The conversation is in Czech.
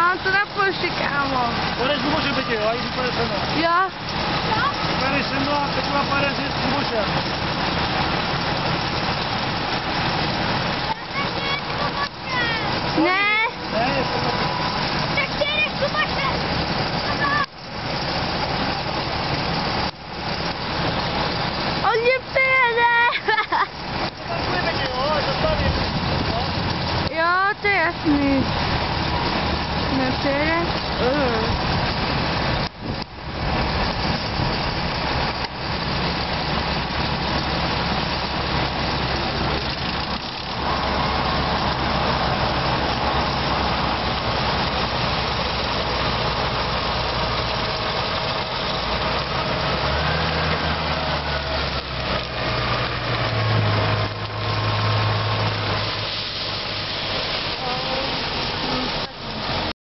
Mám to na pošti, kámo. Půjdeš do moře, Betě, jo? A jdi půjdeš se mnou. Jo? Půjdeš se mnou a Petra půjde z moře. Ne. Ne, je to Tak ty jdeš do moře. On mě přijede. tam půjde, Betě, jo? Zastavím. Jo, to je jasný. Nepřijede?